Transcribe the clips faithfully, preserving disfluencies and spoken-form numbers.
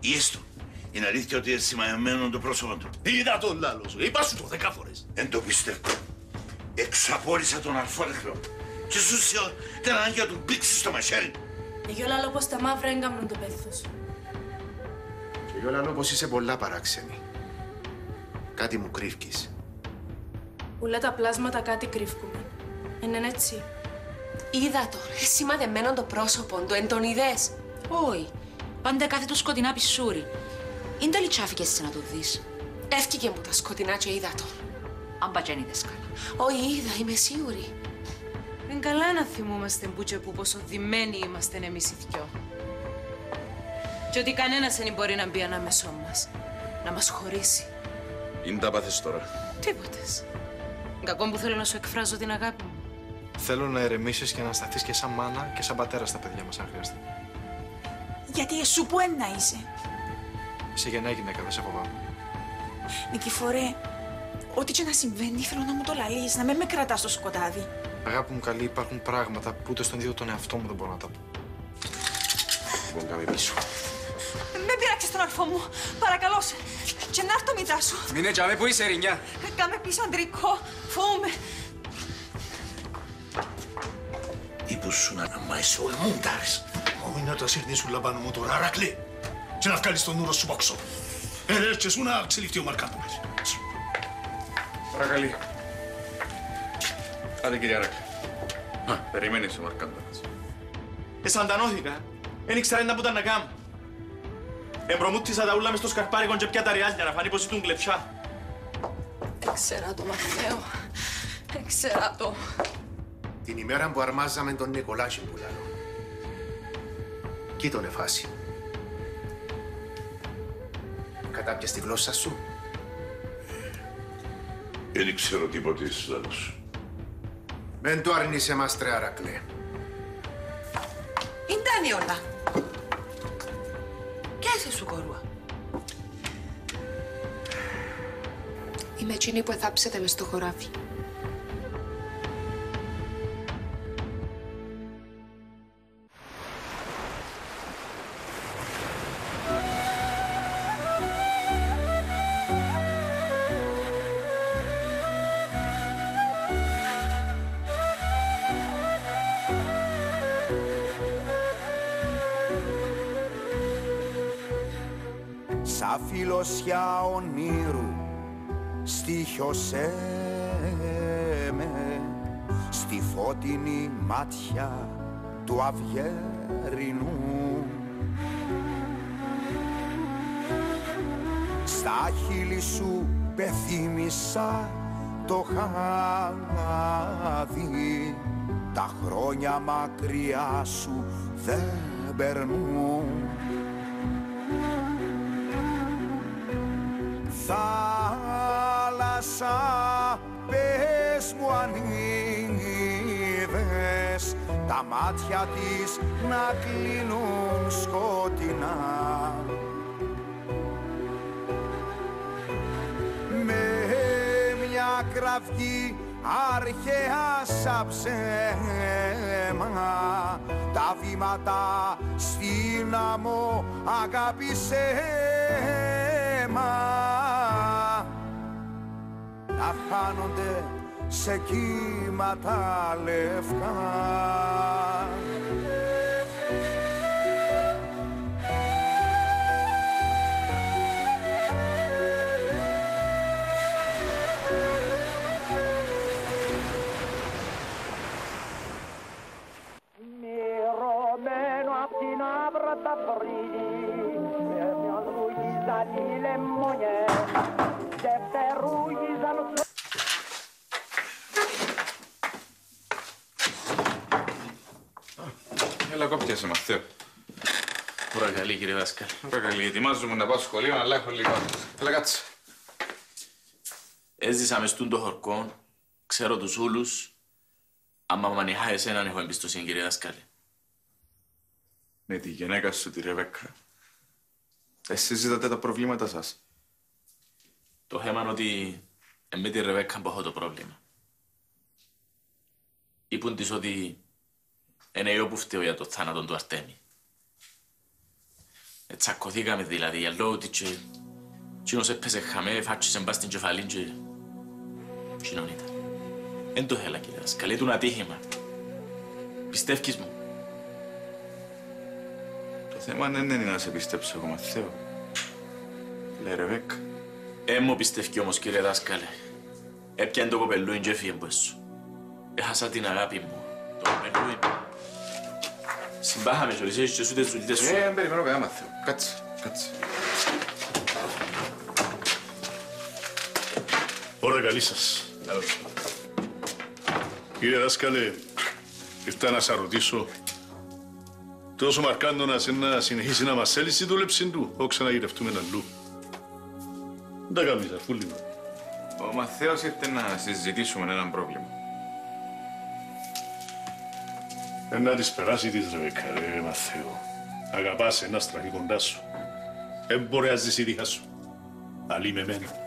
Ή έστω, είναι αλήθεια ότι είναι σημαδεμένο το πρόσωπο του. Είδα τον λάλο σου, είπα σου το δέκα φορές. Δεν το πιστεύω. Εξαπόλυσα τον αρφόλεχνο και σου σε την ανάγκη να του μπήξεις στο μαχαίρι. Εγώ λαλώ πως τα μαύρα έγκαμνουν το πέθος. Και εγώ λαλώ πως είσαι πολλά παράξενη. Κάτι μου κρύβκεις. Ούλα τα πλάσματα κάτι κρύβκουμε. Είναι έτσι. Είδα το, ρε, σημαδεμένο το πρόσωπο του, εν τον είδες. Όχι. Πάντα κάθε του σκοτεινά πισούρι. Είναι το λιτσάφηκες εσύ να το δεις. Έφκηκε μου τα σκοτεινά και είδα το. Αν πατζέν είδες καλά. Όχι, είδα, είμαι σίγουρη. Είναι καλά να θυμούμαστε που και που πόσο δεμένοι είμαστε εμείς οι δυο. Και ότι κανένας δεν μπορεί να μπει ανάμεσό μας. Να μας χωρίσει. Είναι τα πάθες τώρα. Τίποτες. Κακό που θέλω να σου εκφράζω την αγάπη μου. Θέλω να ερεμήσεις και να σταθείς και σαν μάνα και σαν πατέρα στα παιδιά μας, αν χρειαστεί. Γιατί εσύ που ένα είσαι. Είσαι γενναία γυναίκα, δεν σε φοβάμαι. Νικηφορέ, ό,τι και να συμβαίνει θέλω να μου το λαλείς, να μην με κρατάς στο σκοτάδι. Αγάπη μου καλή, υπάρχουν πράγματα που ούτε στον ίδιο τον εαυτό μου δεν μπορώ να τα πω. Λοιπόν, κάμε πίσω. Με πειράξεις τον αρφό μου, παρακαλώ σε. Και να έρθω μητά σου. Μείνε τζάμε, πού είσαι, Ρινιά. Κάμε πίσω, Αντρικό, φοβούμαι. Είπους σου να μάεις ο εμούνταρες. Όχι να τα σύρνεις σου λαμπάνω μου τώρα, Αρακλή. Και να βγάλεις τον νούρο σου πόξο. Έρχεσαι σου να ξελιφτεί ο Μαρκάντουλας. Παρακαλεί. Άντε, κύριε Αρακλή. Α, περιμένεις ο Μαρκάντουλας. Εσαντανώθηκα. Εν ήξερα να πούταν να κάνω. Εμπρομούτησα τα ούλα μες στο σκαρπάρικον και πια τα ριάλια να φανεί πως ήταν κλεψά. Έξερα το, Μαθαίο. Έξερα το. Την ημέρα που αρμάζαμε τον Νικολάκη που λαλώ. Κι τον εφάση. Κατάπιες τη γλώσσα σου. Δεν ξέρω τίποτε εις λαλός. Μεν το αρνείσαι μας, τρε Αρακλέ. Ήτανε όλα. Κιάσε σου, κορούα. Είμαι εκείνη που εθάψετε μες στο χωράφι. Σα φιλοσιά ονείρου στοίχιωσέ με στη φώτεινη μάτια του αυγερινού. Στα χείλη σου πεθύμησα το χάδι, τα χρόνια μακριά σου δεν περνούν. Θάλασσα, πες μου αν είδες τα μάτια της να κλείνουν σκοτεινά. Με μια κραυγή αρχαία σαν ψέμα τα βήματα στην άμμο αγάπησέ να χάνονται σε κύματα λευκά. Μυρωμένο απ' την άβρα τα βρύδι με μια λουγίζαν οι λεμόνιες δευτερούγιζαν. Έλα, κόπιασε, Μαθαίο. Παρακαλεί, κύριε δάσκαλε. Παρακαλεί, ετοιμάζομαι να πάω στο σχολείο, αλλά έχω λίγο. Έλα, κάτσε. Έζησα μες τούν το χορκό, ξέρω τους ούλους. Άμα μανιχά εσέναν έχω εμπιστοσύνη, κύριε δάσκαλε. Με τη γυναίκα σου, τη Ρεβέκκα. Εσείς είδατε τα προβλήματα σας. Το θέμα είναι ότι με τη Ρεβέκκα που έχω το πρόβλημα. Είπουν της ότι είναι εγώ που φταίω για το θάνατο του Αρτέμι. Τσακωθήκαμε δηλαδή, για λόγω ότι και... Κοινός έπαιζε χαμέ, φάτσισε μπας στην κεφαλή και... Κοινόν ήταν. Εν το θέλα, κύριε δάσκαλε, ήταν ατύχημα. Πιστεύκεις μου. Το θέμα δεν είναι να σε πιστέψω εγώ, Μαθαίο. Λέει Ρεβέκκα. Ε, μου πιστεύκει όμως, κύριε δάσκαλε. Έπιαν το κοπελούιν και έφυγε από έσω. Έχασα την αγάπη μου. Το κοπελούιν. Συμπάχαμε και ορίσες και σου τις δουλειές σου. Ε, περιμένω καλά, Μαθαίο. Κάτσε, κάτσε. Ωραία, καλή σας. Καλώς. Κύριε δάσκαλε, ήρθα να σας ρωτήσω. Τόσο Μαρκάντονας να συνεχίσει να μας θέλει στη δούλεψη του, όχι ξαναγυρευτούμε αλλού. Δεν τα κάνεις, αφού λίγο. Ο Μαθαίος ήρθε να συζητήσουμε έναν πρόβλημα. Ε, να της περάσει της Ρεβέκκα, ρε Μαθαίο. Αγαπάς ένα στραχή κοντά σου. Δεν μπορεί να ζήσει δίχα σου. Αλλή με μένα.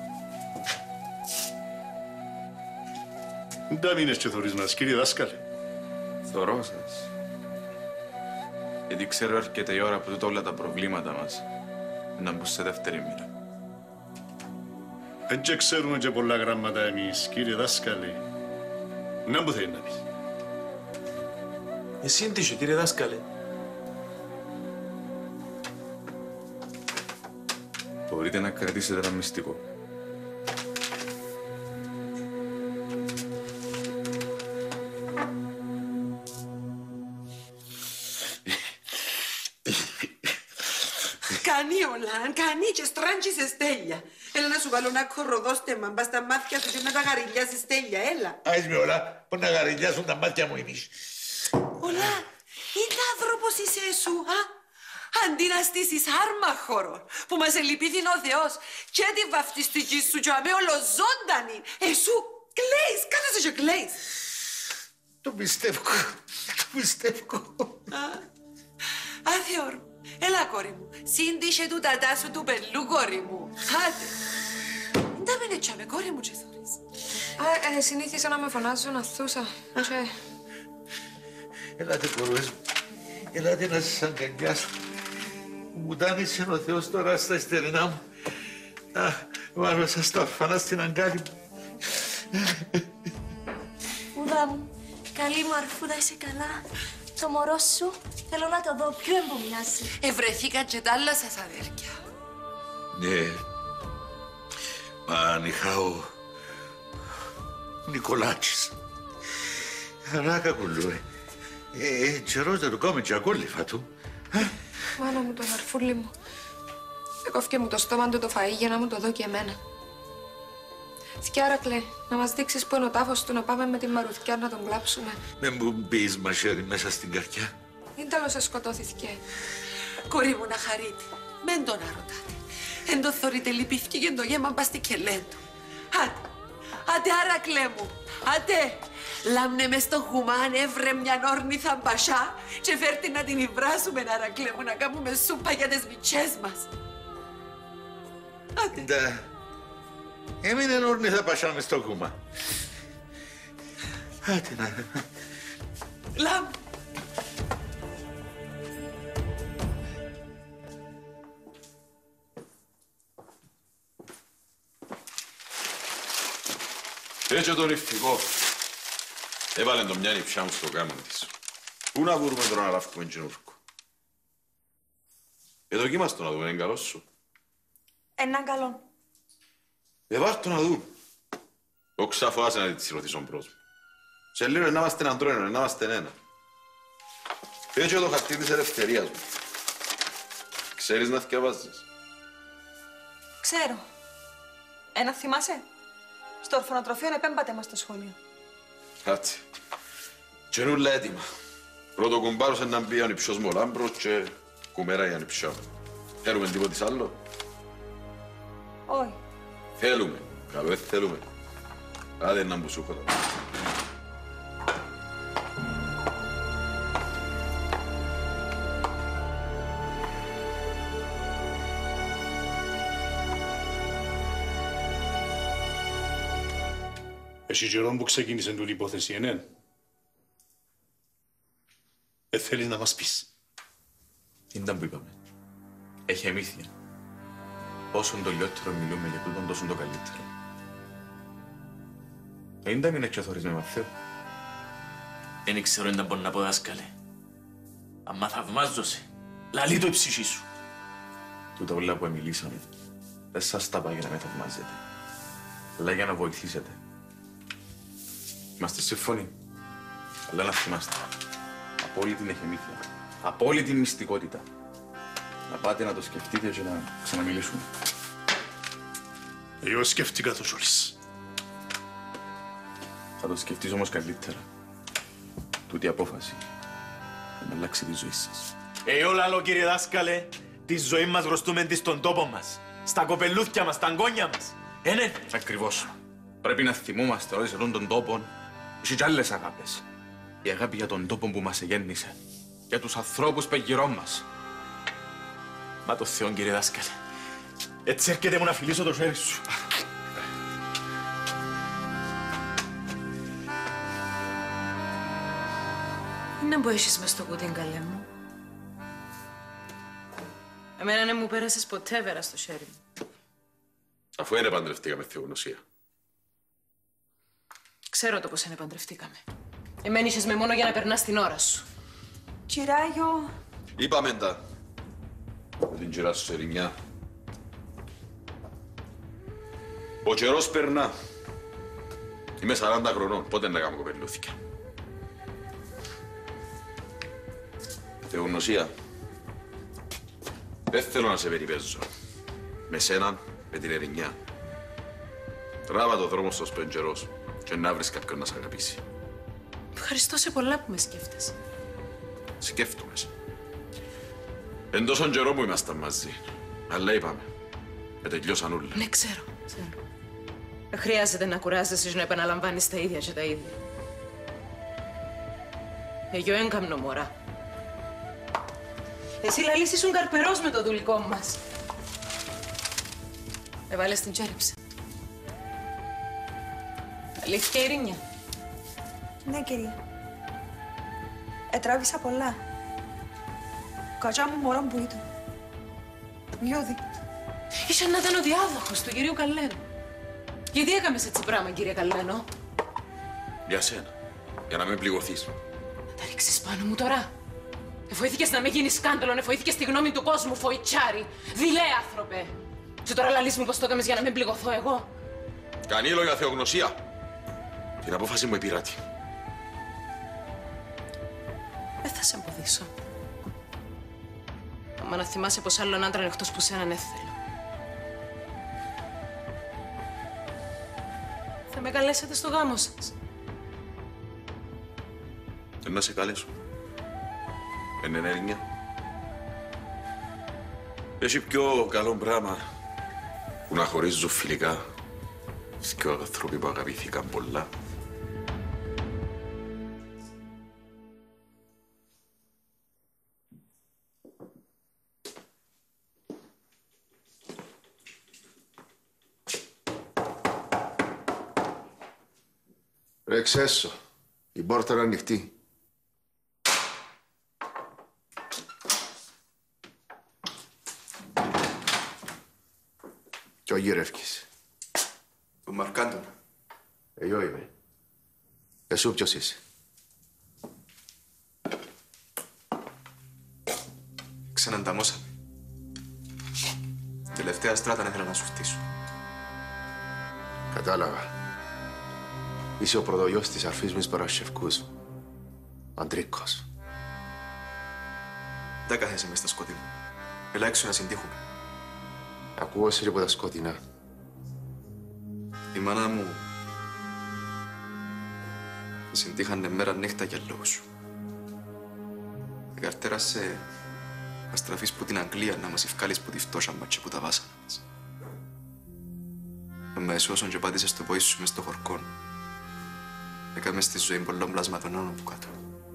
Δεν μείνες και θωρείς μας, κύριε δάσκαλε. Θωρώ σας. Γιατί ξέρω έρχεται η ώρα που τούτα όλα τα προβλήματα μας να μπουν σε δεύτερη μοίρα. Δεν και ξέρουμε και πολλά γράμματα εμείς, κύριε δάσκαλε. Να μου θέλει να πεις. Εσύ τι είσαι, κύριε δάσκαλε. Μπορείτε να κρατήσετε ένα μυστικό. Κάνει όλα, κάνει και στράντζεις στέλια. Έλα να σου βάλω ένα κοροδόστεμα μπας στα μάτια σου και να τα γαριλιάσεις στέλια, έλα. Άις με όλα, που να γαριλιάσουν τα μάτια μου εμείς. Όλα, είναι άνθρωπος είσαι σου, α. Αντί να στήσεις άρμαχορο που μας ελυπήθη ο Θεός και τη βαφτιστική σου και αμέ ολοζώντανη. Εσού κλαίεις, κάθεσαι και κλαίεις. Το πιστεύω, το πιστεύω. Άθεωρ, έλα κόρη μου, σύντησε του τατά σου του πελού κόρη μου. Άντε. Δεν τα μείνε τσάμε κόρη μου και θωρείς. Ε, συνήθισα να με φωνάζουν αθούσα και... Ελάτε κορούες μου, ελάτε να σας αγκαλιάσω. Μου τάνησε ο Θεός τώρα στα ιστερινά μου. Να βάλω σας τα ορφανά στην αγκάλη μου. Ουδά μου, καλή μου αρφούδα, είσαι καλά. Το μωρό σου θέλω να το δω, ποιο μου μοιάζει. Ευρεθήκαν και τα άλλα σας αδέρκια. Ναι, μα νυχά ο Νικολάκης. Αλλά κακουλούε. Ε, τσερός δεν του κόμε και ακόλυφα του. Μάνα μου, τον αρφούλη μου. Έκοφηκε μου το στόμα του το φαΐ για να μου το δω και εμένα. Θκιάρακλε, να μας δείξεις που είναι ο τάφος του να πάμε με τη μαρουθκιά να τον κλάψουμε. Με μου μπεις μαχαίρι μέσα στην καρδιά. Είναι τέλος σε σκοτώθηκε. Κορί μου να χαρείτε, μεν τον αρωτάτε. Εν το θωρείτε λυπήθηκε και το γέμα μπας στη κελέν του. Άντε, άντε Άρακλε μου, άντε. Λάμνε μες στο χουμάν έβρε μια όρνηθα μπασιά και φέρτε να την υβράσουμε, Άρακλε μου, να κάνουμε σούπα για τις μητσές μας. Άντε. Ντα, έμεινε όρνηθα μπασιά μες στο χουμάν. Άντε να... Λάμ. Έτσι τον ηφικό. Έβαλε το μια νυψιά μου στο γάμο της. Πού να βρούμε τώρα να λάβουμε εγγυνούρκο. Ε, δοκίμας το να δούμε, είναι καλός σου. Έναν καλό. Ε, βάρ' το να δούμε. Ο ξαφοάσαι να της ρωτήσω μπρος μου. Σε λίγο να είμαστε έναν τρόνο, να είμαστε ένα. Έτσι το χαρτί της ελευθερίας μου. Ξέρεις να θυκευάζεις. Ξέρω. Ένα θυμάσαι. Στο ορφανοτροφείο επέμπατε μας στο σχολείο. Κάτσε. Και είναι όλα έτοιμα. Πρώτο κουμπάρος είναι να μπει ο νυψιός μου ο Λάμπρος και κουμέρα η ανυψιά μου. Θέλουμε τίποτης άλλο. Όχι. Θέλουμε. Καλό δεν θέλουμε. Άντε να μπουσούχω τώρα. Εσύ καιρόν που ξεκίνησε τούτη υπόθεση, ενέν. Ε, θέλεις να μας πεις. Τι ήταν που είπαμε. Έχει εμήθεια. Όσο το λιότερο μιλούμε για τούτον, τόσο το καλύτερο. Δεν τα μείνε και θωρείς με Μαθαίο. Δεν ξέρω αν τα μπορεί να πω, δάσκαλε. Αμα θαυμάζωσαι, λαλεί το η ψυχή σου. Τούτα όλα που μιλήσαμε, δεν σας τα πάει για να με θαυμάζετε, αλλά για να βοηθήσετε. Είμαστε σύμφωνοι, αλλά να θυμάστε. Απόλυτη εχεμήθεια, απόλυτη μυστικότητα. Να πάτε να το σκεφτείτε και να ξαναμιλήσουμε. Εγώ σκέφτηκα το Ζόρις. Θα το σκεφτείς όμως καλύτερα. Τούτη η απόφαση θα με αλλάξει τη ζωή σας. Ε, όλα άλλο, κύριε δάσκαλε, τη ζωή μας χρωστούμε της στον τόπο μας. Στα κοπελούθια μας, στα αγκόνια μας. Ε, ναι. Ακριβώς. Πρέπει να θυμούμαστε όλοι σε αυτόν τον τόπο. Έχει κι άλλες αγάπες. Η αγάπη για τον τόπο που μας εγέννησε. Για τους ανθρώπους που γύρω μας. Μα το Θεό, κύριε δάσκαλε. Έτσι έρχεται μου να φιλήσω το χέρι σου. Είναι που έχεις μες στο κουτί, καλέ μου. Εμένα δεν μου πέρασες ποτέ βέρα στο χέρι μου. Αφού δεν παντρευτήκαμε θεογνωσία. Ξέρω το πώς δεν παντρευτήκαμε. Εμέν είχες με μόνο για να περνάς την ώρα σου. Κυράγιο. Είπαμε τα. Με την κυρά σου σε ρημιά. Ο καιρός περνά. Είμαι σαράντα χρονών. Πότε να κάνω κοπελούθηκα. Θεογνωσία. Δεν θέλω να σε περιπέζω. Με σέναν, με την ερημιά. Τράβα το δρόμο στο σπεντζερός και να βρεις κάποιον να σ' αγαπήσει. Ευχαριστώ σε πολλά που με σκέφτεσαι. Σκέφτομαι σε. Εν τόσον καιρό που ήμασταν μαζί. Αλλά είπαμε. Με τελειώσαν όλα. Ναι, ξέρω. ξέρω. Δεν χρειάζεται να κουράζεσαι και να επαναλαμβάνεις τα ίδια και τα ίδια. Εγώ έγκαμνω μωρά. Εσύ λαλείς ήσουν καρπερός με το δουλικό μας. Έβαλες την τσέρεψε. Αλήθεια, Ειρήνια. Ναι, κυρία. Ετράβησα πολλά. Κατσά μου μωρό που ήταν. Λιώδη. Ήσαν να ήταν ο διάδοχος του κυρίου Καλένου. Γιατί έκαμες έτσι πράγμα, κύριε Καλένο? Για σένα. Για να μην πληγωθείς. Να τα ρίξεις πάνω μου τώρα. Εφοήθηκες να μην γίνει σκάνδαλο, εφοήθηκες τη γνώμη του κόσμου, φοητσάρι. Δειλέ, άνθρωπε. Και τώρα λαλείς μου πως το έκαμες για να μην πληγωθώ εγώ. Κανήλο για θεογνωσία. Την απόφαση μου επειράτη. Δεν θα σε εμποδίσω. Άμα να θυμάσαι πως άλλον άντρα εκτός που σέναν έθελα. Θα με καλέσετε στο γάμο σας. Δεν να σε καλέσω. Εν ενέργεια. Έχει πιο καλό πράγμα που να χωρίζουν φιλικά και άνθρωποι που αγαπήθηκαν πολλά. Ρε εξέσω. Η πόρτα είναι ανοιχτή. Κι ο γύρευκης. Ο Μαρκάντονα. Εγώ είμαι. Εσύ ποιος είσαι? Ξανανταμώσαμε. Τελευταία στράτα ήθελα να σου φτύσω. Κατάλαβα. Είσαι ο πρωτογιός της αρφής μου Παρασκευκούς. Αντρίκος. Δεν κάθεσαι μες στα σκοτεινά. Έλα έξω να συντύχουμε. Ακούω σε από τα σκοτεινά. Η μάνα μου συντύχανε μέρα νύχτα για λόγους σου. Εκαρτέρασε να στραφείς που την Αγγλία να μας ευκάλεις που τη φτώσα μας και που τα βάσανα μας. Με εσώσον και πάτησες το πόη σου μες στο χορκόν. Έκαμε στη ζωή πολλών πλασματών από κάτω.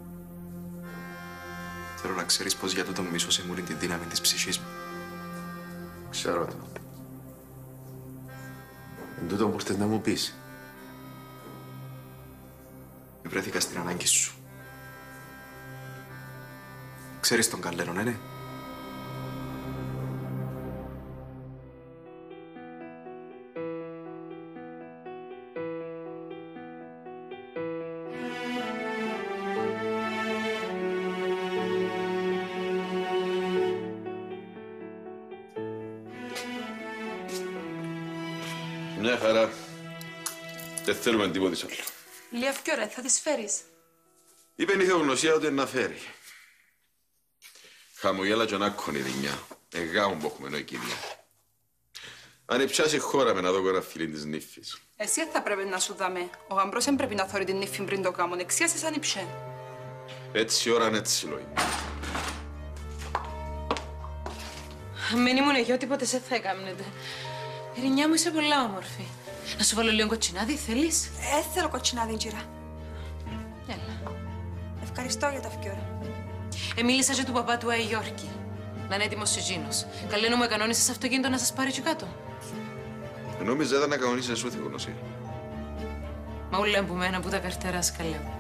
Θέλω να ξέρεις πως για τούτον μίσος εμούλην τη δύναμη της ψυχής μου. Ξέρω το. Εν τούτο που ήρθες να μου πεις. Βρέθηκα στην ανάγκη σου. Ξέρεις τον Καλένο, ναι, ναι. Μια χαρά. Δεν θέλουμε τίποτα άλλο. Λίγα πιο ωραία, θα τις φέρεις. Είπε η θεογνωσία ότι να φέρει. Χαμογέλα και άκκον η ρινιά. Εγάμουν που έχουμε ενώ κυρία. Αν πιάσει χώρα με να δω ένα φιλί της νύφης. Εσύ θα πρέπει να σου δάμε. Ο γαμπρός δεν πρέπει να θωρεί την νύφη πριν το κάμον. Εξίασε σαν υψέ. Έτσι ώρα, έτσι λόγια. Μην ήμουν εγώ, τίποτε σε θα έκαμνετε. Η Ρινιά μου είσαι πολλά όμορφη. Να σου βάλω λίγο κοτσινάδι, θέλεις? Ε, θέλω κοτσινάδι, τζιρά. Έλα. Ευχαριστώ για τα φκιόρα. Ε, μίλησα και του παπά του Άι Γιόρκη. Να είναι έτοιμος συγγίνος. Καλέ μου κανόνισες αυτοκίνητο να σας πάρει και κάτω. Νόμιζα ήταν να κανονίσεις εσύ θεογνωσία. Μα ούλα εμπομένα που τα καρτεράς, καλέ μου.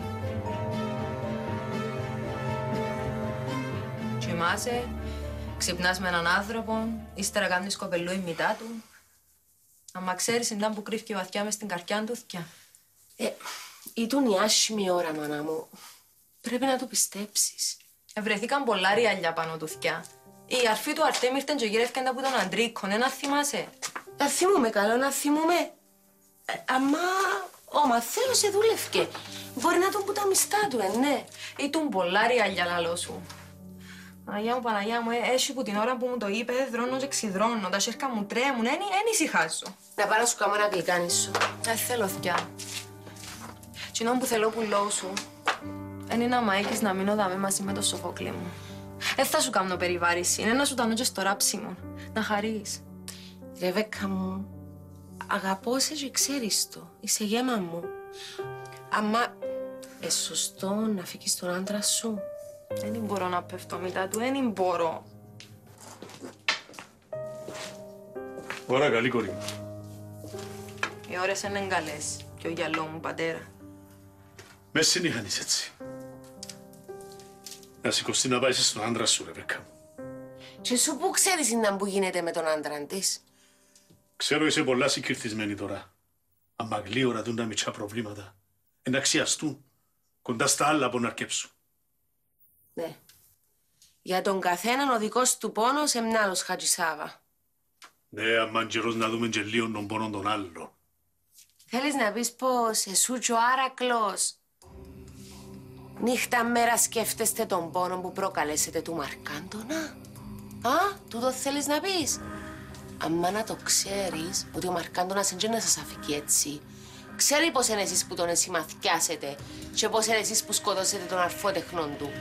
Κοιμάσαι, ξυπνάς με έναν άνθρωπο, ύστερα κάνεις κοπελούι μητά του. Αμα ξέρεις ήταν που κρύφηκε βαθιά μες στην καρδιά του, θκιά. Ε, ήταν η άσχημη ώρα, μάνα μου. Πρέπει να το πιστέψεις. Βρεθήκαν πολλά ριάλια πάνω του, θκιά. Η αρφή του Αρτέμ ήρθε και γύρευκαν από τον Αντρίκο, να θυμάσαι. Να θυμούμε καλό, να θυμούμε. Ε, αμά, ο Μαθαίος εδούλευκε. Μπορεί να τον που τα μιστά του, ε, ναι. Ήταν πολλά ριάλια, λαλό σου. Παναγιά μου, Παναγιά μου, έτσι που την ώρα που μου το είπε, δρώνω και ξυδρώνω. Τα σέρκα μου τρέμουν, δεν ησυχάζω. Να πάω να σου κάνω ένα γλυκάνισο. Δεν θέλω, θκιά. Κοινό που θέλω που λόγω σου, είναι να μ' έχεις να μείνω δάμε μαζί με το Σοφόκλη μου. Δεν θα σου κάνω περιβάρηση, είναι να σου τανώ και στο ράψιμο. Να χαρείς. Ρεβέκα μου, αγαπώ σε και ξέρεις το. Είσαι γέμα μου. Αμα, ε, σωστό να φύγεις τον άντρα σου. Δεν μπορώ να πέφτω μετά του, δεν μπορώ. Ωρα καλή, κόρη μου. Οι ώρες είναι καλές. Και ο γυαλό μου, πατέρα. Με συνήχανεις έτσι. Να σηκωστεί να πάει στον άντρα σου, Ρεβέκα μου. Και σου που ξέρεις είναι που γίνεται με τον άντρα της. Ξέρω είσαι πολλά συγκυρθισμένη τώρα. Αν γλύωρα δουν τα μητσά προβλήματα, να αξιαστούν κοντά στα άλλα που να αρκέψουν. Ναι. Για τον καθέναν ο δικός του πόνος εμνάλος, Χατζησάβα. Ναι, αμάν καιρός να δούμε και λίγο τον πόνο των άλλων. Θέλεις να πεις πως εσού και ο Άρακλος νύχτα μέρα σκέφτεστε τον πόνο που προκαλέσετε του Μαρκάντονα. Α, τούτο θέλεις να πεις. Αμά να το ξέρεις ότι ο Μαρκάντονας δεν να σας αφήκει έτσι. Ξέρει πως είναι εσείς που τον εσημαθιάσετε και πως είναι εσείς που σκοτώσετε τον αρφότεχνον του.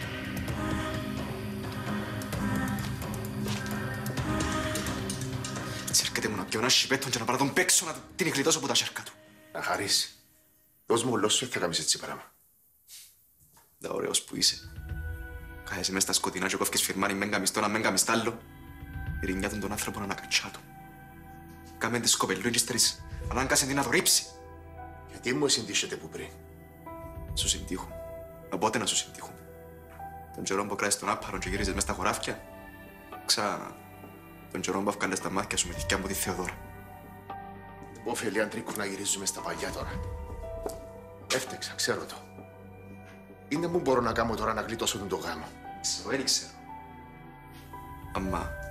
Έτσι έρχεται μου να πιω ένα σιπέτον και να πάρω τον παίξω να την γλιτώσω από τα σέρκα του. Να χαρείς. Δώσ' μου ολός σου, θα κάνεις έτσι πράγμα. Δα ωραίος που είσαι. Κάθεσαι μες στα σκοτεινά και κόφκες φιρμάνι μεν καμιστό να μεν καμιστάλλο. Ειρηνιάτουν τον άνθρωπο να ανακατσά του. Κάμε τις σκοπελούγιστερες, ανάγκασε την να το ρίψει. Γιατί μου συντύχετε που πριν. Σου συντύχουν. Οπότε να σου συντύχουν. Τον καιρό που κράσεις τον άπαρο και γύριζες μες στα χωράφια. Ξα... Τον καιρό που αυκάλες τα μάτια σου με τη θκιά μου τη Θεοδώρα. Ωφέλει Αντρίκου να γυρίζουμε στα παλιά τώρα. Έφτεξα, ξέρω το. Είναι που μπορώ να κάνω τώρα να γλιτώσω τον το γάμο. Ξέρω, δεν ξέρω. Αμά...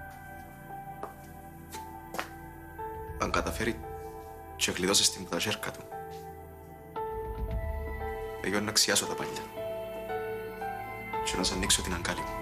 Αν καταφέρει και γλιτώσεις την πουτασέρκα του, εγώ να αξιάσω τα παλιά και να σας ανοίξω την αγκάλη μου.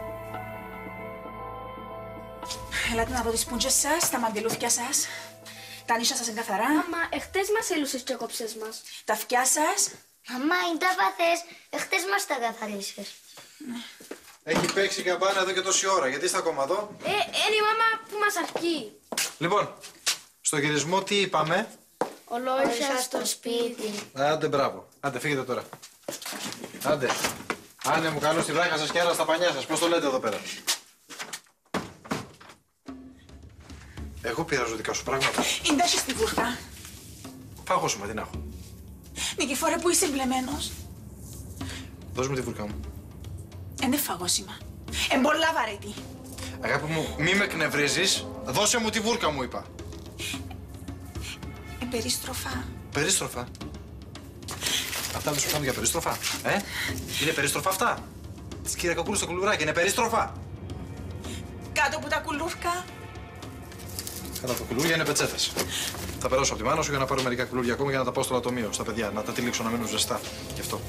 Ελάτε να δω τις πούντζες σας, τα μαντιλούθκια σας. Τα νύσια σας είναι καθαρά. Μαμά, εχθές μας έλουσες και κόψες μας. Τα αυτιά σας. Μαμά, είναι τα παθές. Εχθές μας τα καθαρίσες. Έχει παίξει καμπάνα εδώ και τόση ώρα. Γιατί είστε ακόμα εδώ? Ε, είναι η μαμά που μας αρκεί. Λοιπόν, στο γυρισμό τι είπαμε? Ολόρισα στο σπίτι. Άντε, μπράβο. Άντε, φύγετε τώρα. Άντε. Άνε μου καλώ στη βράχα σας και άλλα στα πανιά σας. Πώς το λέτε εδώ πέρα? Εγώ πειράζω δικά σου πράγματα. Είναι τάχει στη βούρκα. Φάγωσουμε, τι να έχω. Νικηφόρε, που είσαι εμπλεμένος. Δώσ' μου τη βούρκα μου. Είναι φαγόσιμα. Εν πολλά βαρέτη. Αγάπη μου, μη με εκνευρίζεις. Δώσε μου τη βούρκα μου, είπα. Εν περίστροφα. Περίστροφα. Αυτά δεν σου κάνουν για περίστροφα, ε? Είναι περίστροφα αυτά. Της Κυριακακούλου στο κουλουράκι, είναι περίστροφα. Κάτω από τα κουλούρκα. Κατά το κουλούρια είναι πετσέτες. Θα περάσω από τη μάνα σου για να πάρω μερικά κουλούρια ακόμα για να τα πάω στο λατομείο, στα παιδιά. Να τα τυλίξω να μείνουν ζεστά. Γι' αυτό.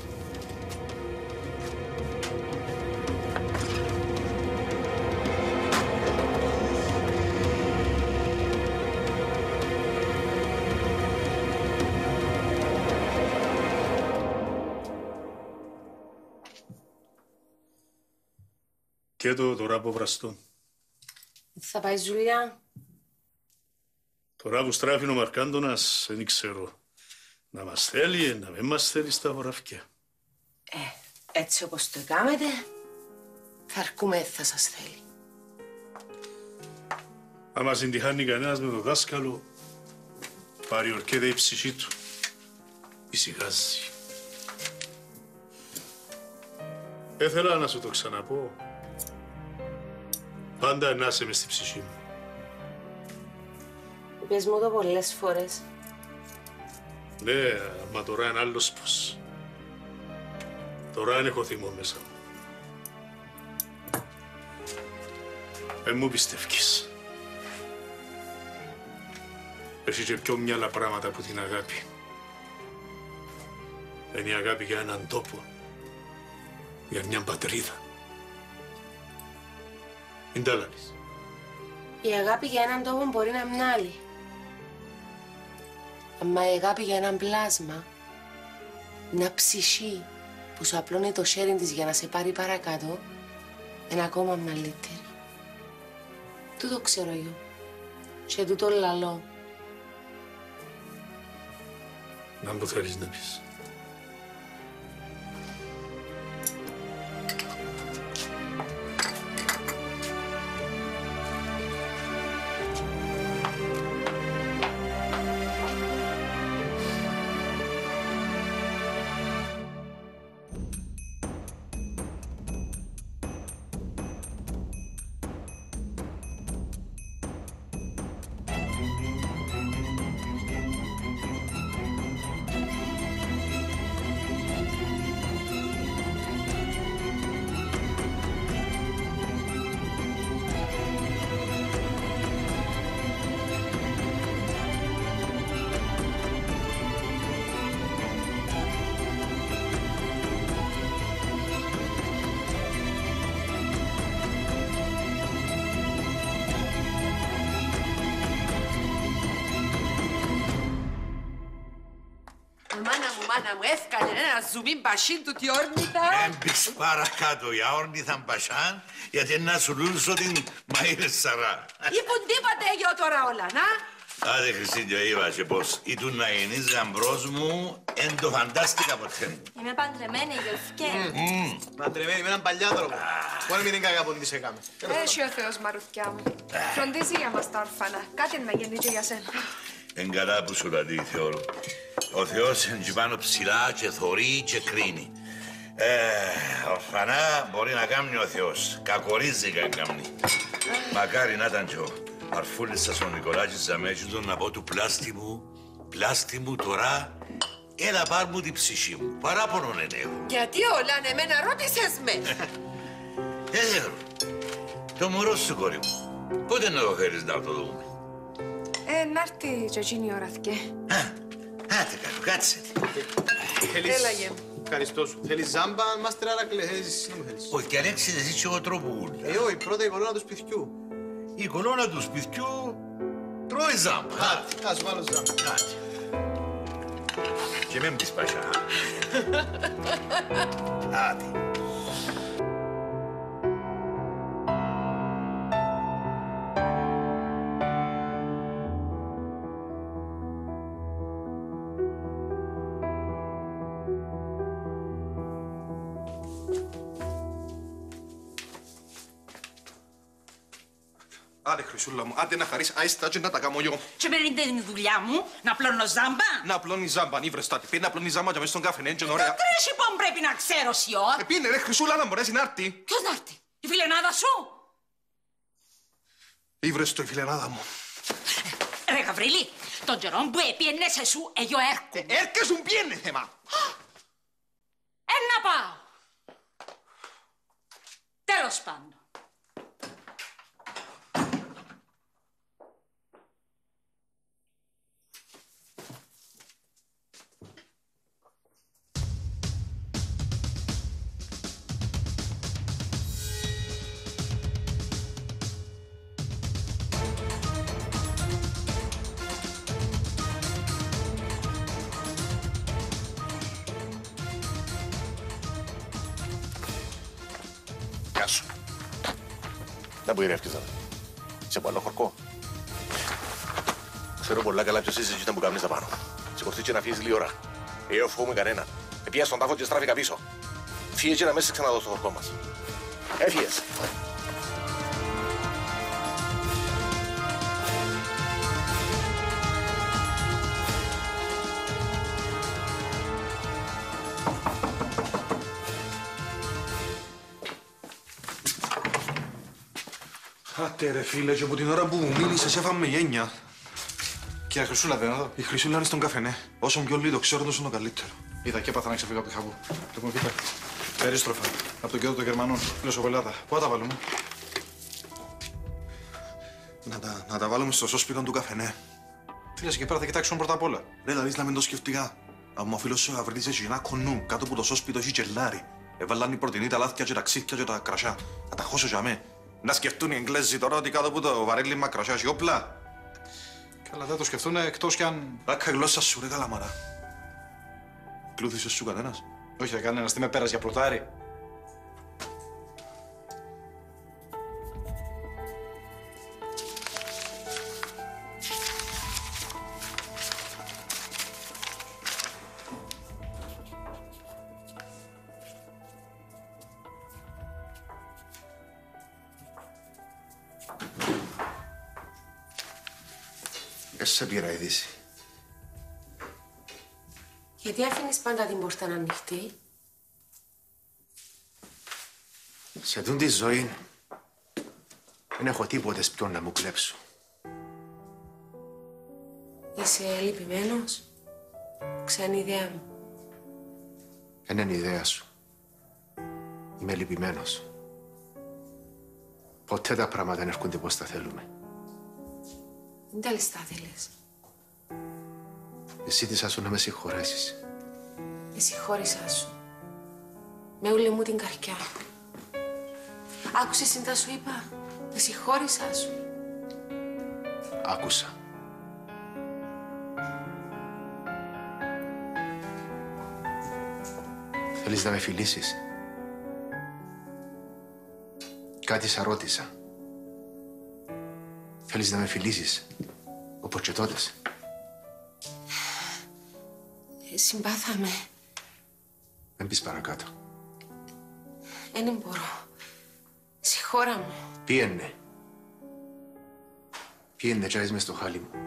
Και το τώρα από βραστό. Θα πάει δουλειά. Τώρα που στράφει ο Μαρκάντονας, δεν ξέρω. Να μας θέλει, να μην μας θέλει στα χωράφια. Ε, έτσι όπως το κάνετε, θα αρκούμε, θα σας θέλει. Άμα συντυχάνει κανένας με το δάσκαλο, παριορκέται η ψυχή του. Ησυχάζει. Έθελα να σου το ξαναπώ. Πάντα να είσαι μες στη ψυχή μου. Πες μου το πολλές φορές. Ναι, μα τώρα είναι άλλος πώς. Τώρα δεν έχω θυμό μέσα μου. Δεν μου πιστεύεις. Έχει και πιο μυαλά πράγματα από την αγάπη. Είναι η αγάπη για έναν τόπο, για μια πατρίδα. Μην τα λάβεις. Η αγάπη για έναν τόπο μπορεί να είναι άλλη. Αλλά η αγάπη για έναν πλάσμα, μια ψυχή που σου απλώνει το χέρι της για να σε πάρει παρακάτω, είναι ακόμα μεγαλύτερη. Τούτο ξέρω εγώ. Και τούτο λαλώ. Να μου θέλεις να πεις. Μάνα μου, μάνα μου, έφκανε ένα ζουμί μπασίν του τη όρνητα. Έμπεις παρακάτω για όρνηθαν μπασάν, γιατί να σου λούσω την μαΐρε σαρά. Είπουν τίποτε εγώ τώρα όλα, να. Άντε Χριστίνιο, είπα και πως ήτουν να γεννείς γαμπρός μου, εν το φαντάστηκα ποτέ μου. Είμαι παντρεμένη, γιορφκέ. Παντρεμένη με έναν παλιάδρο μου. Μόνο μην είναι κακά που της έκαμε. Έχει ο Θεός, μαρουθιά μου. Φροντίζει για μας τα όρφανα. Κάτι να γίνει και για σένα. Εν καλά που σου λατεί, Θεόλου. Ο Θεός εν πάνω ψηλά και θωρεί και κρίνει. Ε, ορφανά μπορεί να κάνει ο Θεός. Κακορίζει καν κάνει. Μακάρι να ήταν και ο αρφούλης σας ο Νικολάκης Ζαμέτσιτον να πω του πλάστη μου, πλάστη μου τώρα, έλα πάρ' μου την ψυχή μου. Παράπονον εν έχω. Γιατί όλα ναι, εμένα ρώτησες με. Ε, θέλω. Το μωρό σου, κόρη μου. Πότε να το φέρεις να το δούμε. Ε, να έρθει και εκείνη η ώρα, θκε. Άτε κάτω, κάτσε. Έλα, γε μου. Ευχαριστώ σου. Θέλεις ζάμπα, μάστερ άρακλε, θέλεις να μου θέλεις. Όχι, και Αλέξης, εσύ και εγώ τρόπο. Ε, όχι, πρώτα η κολόνα του σπιτιού. Η κολόνα του σπιτιού τρώει ζάμπα. Άτε, ας βάλω ζάμπα. Άτε. Και μην πεις πασιά. Άτε. Άντε, Χρυσούλα μου, άντε να χαρείς άιστα και να τα κάνω εγώ. Και με είναι η δουλειά μου, να πλώνω ζάμπα. Να πλώνει ζάμπα, νι βρεστάτη. Πει να πλώνει ζάμπα και μέσα στον καφέ, είναι ωραία. Το τρέχει που πρέπει να ξέρω σιώ. Ε, πίνε ρε, Χρυσούλα, να μπορέσει να έρθει. Ποιος να έρθει, η φιλενάδα σου. Ήβρες το η φιλενάδα μου. Ρε Γαβρίλη, τον καιρό που έπιενες σου, εγώ έρχομαι. Ε, έρχεσαι μου πιένε θέμα. Ε, να πάω. Τέλος πάντων. Γεια σου. Να που ηρεύκεις τώρα. Σε πάνω χορκό. Ξέρω πολλά καλά ποιος είσαι και ήταν που κάνεις τα πάνω. Σηκωθείς και να φύγεις λίγη ώρα. Εγώ φοβούμαι κανέναν. Επία στον τάφο και στράφηκα πίσω. Φύγε και να μέσα ξαναδώ στο χορκό μας. Έφυγες. Άτε ρε φίλε, και από την ώρα που μου μίλησες έφαμε γένια. Και η Χρυσούλα δεν είναι εδώ. Η Χρυσούλα είναι στον καφενέ. Όσο πιο λίγο ξέρω, τόσο το καλύτερο. Είδα και έπαθα να ξεφύγω από τη χαβού. Λοιπόν, κοίτα. Περίστροφα. Από τον κέντρο των Γερμανών. Λεσοβολάδα. Πού θα τα βάλουμε? Να τα, να τα βάλουμε στο σώσπιτο του καφενέ. Τι λες, εκεί πέρα θα κοιτάξουμε πρώτα απ' όλα. Ρε, δηλαδή να μην το σκεφτικά. Αν μου φίλος ο Αβρίτης έχει ένα κονού κάτω από το σώσπιτο έχει γελάρι. Έβαλαν οι πρωτεινοί τα λάθια και τα ξύθια και τα κρασιά. Να τα χώσω για μέ. Να σκεφτούν οι Εγγλέζοι τώρα ότι κάτω από το βαρέλι κρασιά έχει όπλα. Καλά, δεν το σκεφτούν εκτός κι αν. Άκα γλώσσα σου, ρε καλαμαρά. Κλούθησες σου κανένας? Όχι, δεν κανένας. Τι με πέρασε για πλωτάρι. Δεν σε πήρα ειδήσει. Γιατί αφήνεις πάντα την πόρτα ανοιχτή? Σε τούν τη ζωή δεν έχω τίποτε ποιον να μου κλέψω. Είσαι λυπημένος? Ξένη ιδέα μου. Δεν είναι ιδέα σου. Είμαι λυπημένος. Ποτέ τα πράγματα δεν έρχονται πώς τα θέλουμε. Δεν τα ληστά θέλεις. Ζήτησα σου να με συγχωρέσεις. Με συγχώρησα σου. Με όλη μου την καρδιά. Άκουσες τι τα σου είπα? Με συγχώρησα σου. Άκουσα. Θέλεις να με φιλήσεις? Κάτι σ' ρώτησα. Θέλεις να με φιλήσεις, όπως και τότες? Ε, συμπάθαμε. Δεν πεις παρακάτω. Δεν μπορώ. Συγχώρα μου. Πήγαινε. Πήγαινε και μες στο χάλι μου.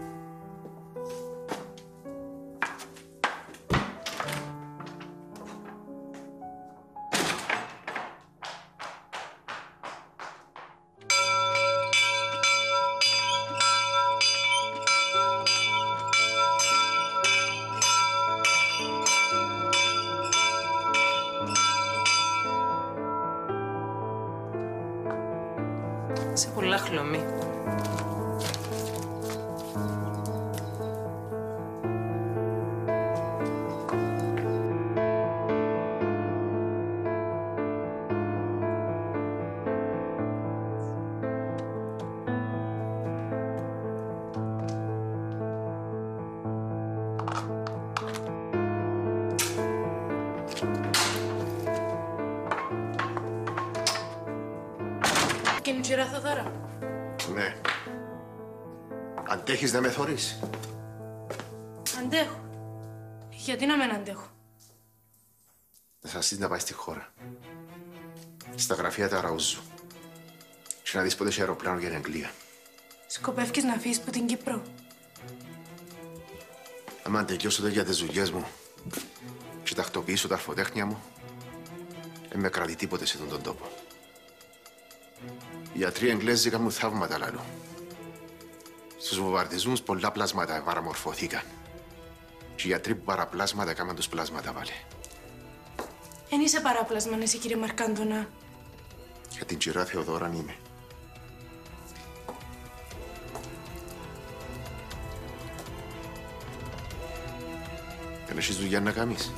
Σε πολλά χλωμή. Κινητήρα Θοδωρά. Ναι. Αντέχεις να με θωρείς? Αντέχω. Γιατί να μην αντέχω? Να σας δεις να πάει στη χώρα. Στα γραφεία τα Ραούζου. Και να δεις πότε έχει αεροπλάνο για την Αγγλία. Σκοπεύεις να φύγεις που την Κύπρο? Άμα τελειώσω για τις δουλειές μου και τακτοποιήσω τα αρφοτέχνια μου, δεν με κρατεί τίποτε σε τον τόπο. Οι ιατροί Εγγλέζοι κάνουν θαύματα λαλού. Στους βομβαρδισμούς πολλά πλάσματα παραμορφωθήκαν. Και οι ιατροί που παραπλάσματα έκαναν τους πλάσματα βάλε. Εν είσαι παράπλασμα, εσύ κύριε Μαρκάντονα. Για την κυρά Θεοδόραν είμαι. Δεν έχεις δουλειά να κάνεις?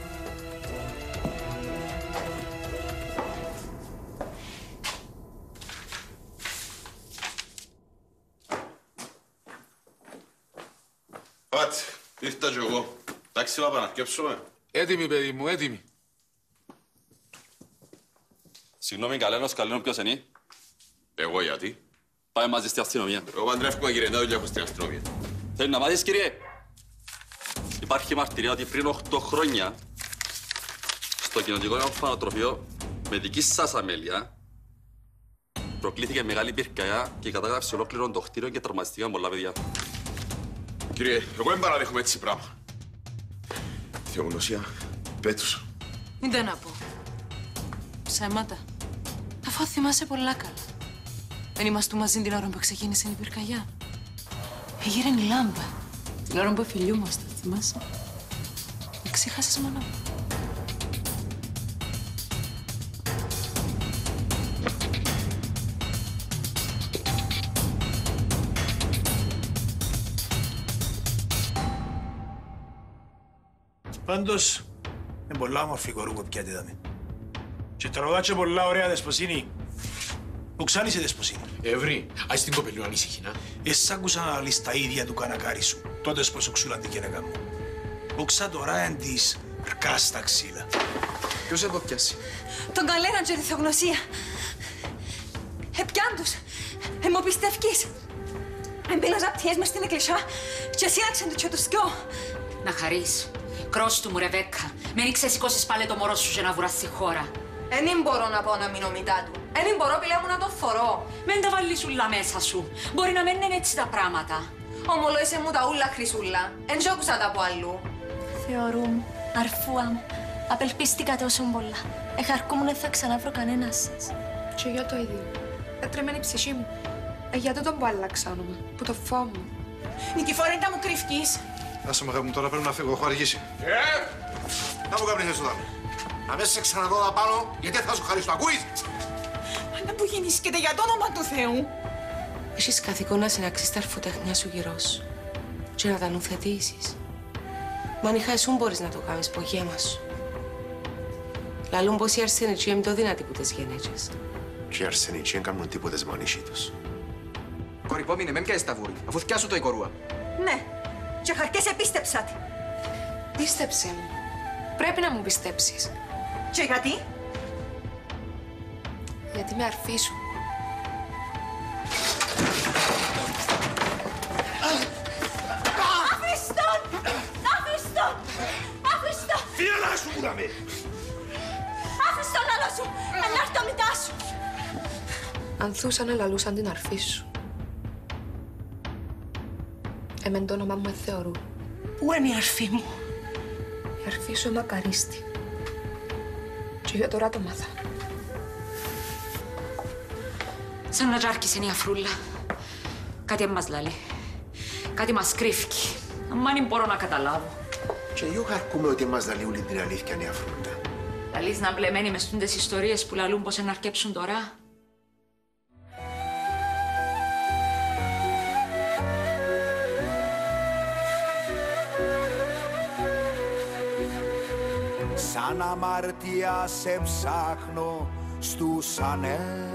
Πάτε, ήρθα κι εγώ. Εντάξει, πάπα, να αρκέψουμε. Έτοιμοι, παιδί μου, έτοιμοι. Συγγνώμη, Καλένος, Καλένος ποιος είναι? Εγώ γιατί? Πάμε μαζί στην αστυνομία. Εγώ παντρεύκομαι, κύριε, δεν δουλειά έχω στην αστυνομία. Θέλει να μάθεις, κύριε. Υπάρχει μαρτυρία ότι πριν οκτώ χρόνια στο κοινωνικό ορφανοτροφείο με δική σας αμέλεια προκλήθηκε μεγάλη πυρκαγιά και κατάγραψε ολόκληρο το κτίριο και τραυματιστήκαν πολλά παιδιά. Κύριε, εγώ δεν παραδέχομαι έτσι πράγμα. Θεογνωσία, πέτους. Μην τα να πω. Ψέματα. Αφού θυμάσαι πολλά καλά. Δεν ήμασταν μαζί την ώρα που ξεκίνησε η πυρκαγιά. Εγείρεν η λάμπα. Την ώρα που φιλιούμαστε, θυμάσαι. Με ξέχασες μόνο. Πάντως, είναι πολλά όμορφη κορού που πιάτε δάμε. Και τραγουδάτε πολλά ωραία δεσποσίνη. Που ξάνησε δεσποσίνη. Εύρη, ας την κοπελού ανήσυχη, να. Εσ' άκουσα να λες τα ίδια του κανακάρι σου. Τότε πως ο ξουλάντη να κάνω. Ο ξα τώρα εν της ρκάς στα ξύλα. Ποιος εδώ πιάσει? Τον Καλέναν και τη θεογνωσία. Επιάν τους. Ε, μου πιστεύκεις. Εμπήλα ζαπτιές μες στην εκκλησιά και σύναξαν του και τους δυο. Να χαρείς. Κρός του μου, Ρεβέκκα. Μην ξεσηκώσεις πάλι το μωρό σου και να βουράς στη χώρα. Εν μπορώ να πω να μείνω μητά του. Εν μπορώ πιλά μου να το θωρώ. Μην τα βάλεις ούλα μέσα σου. Μπορεί να μένουν έτσι τα πράγματα. Ομολόισε μου τα ούλα, Χρυσούλα. Εν τζ' άκουσα τα από αλλού. Θεωρού μου, αρφούα μου, απελπίστηκα τόσο πολλά. Εχαρκούμουν δεν θα ξαναβρω κανένας σας. Και για το ίδιο. Έτρεμεν η ψυχή μου. Ε, για τούτον που αλλάξανομα, που το φόβο. Νικηφόρε, να μου κρυφκείς. Άσε με, μου τώρα πρέπει να φύγω, έχω αργήσει. Ε! Να μου καπνίσεις εδώ. Να μέσα σε ξαναδώ εδώ πάνω, γιατί θα σου χαρίσω, ακούεις? Να μου γεννήσκεται για το όνομα του Θεού. Έχεις καθηκόν να συναξείς τα αρφοτεχνιά σου γύρω σου και να τα νουθετήσεις. Μα αν είχα εσούν μπορείς να το κάνεις από γέμα σου. Λαλούν πως οι αρσενικοί είναι το δυνατοί που τις γενέτσες. Και οι αρσενικοί δεν κάνουν τίποτε με ανήσι τους. Κορυπόμινε, με πιάσεις τα βούρη, αφού θκιάσου το η κορούα. Ναι, και χαρκές επίστεψατε. Πίστεψε μου. Πρέπει να μου πιστέψεις. Και γιατί? Γιατί με αρφή σου. Άφριστον! Άφριστον! Άφριστον! Φύλλα σου που να με! Άφριστον άλλο σου! Ενάρτω μητά σου! Ανθούσαν ελαλούσαν την αρφή σου. Εμεν το όνομα μου εθεωρούν. Πού είναι η αρφή μου? Η αρφή σου είναι μακαρίστη. Και για τώρα το μάθα. Σαν να τζάρκησε η αφρούλα. Κάτι μας λαλεί. Κάτι μας κρύφκει. Αμάν δεν μπορώ να καταλάβω. Και εγώ χαρκούμε ότι μας λαλεί όλη την αλήθεια η αφρούλα. Λαλείς να μπλεμένοι μες τούντες ιστορίες που λαλούν πως να αρκέψουν τώρα. Σαν αμαρτία σε ψάχνω στους ανέμους,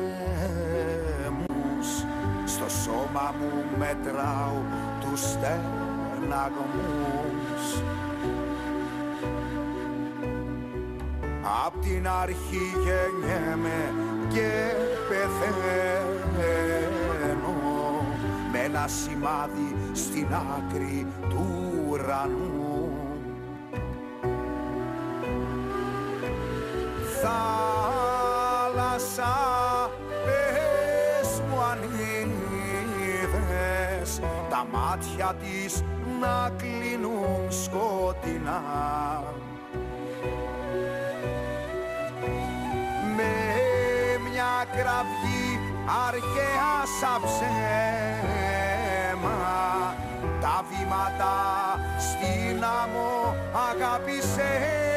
στο σώμα μου μετράω τους στεναγμούς. Απ' την αρχή γεννιέμαι και πεθαίνω με ένα σημάδι στην άκρη του ουρανού. Θάλασσα, πες μου αν είδες τα μάτια της να κλείνουν σκοτεινά. Με μια κραυγή αρχαία σαν ψέμα τα βήματα στην άμμο αγάπησε.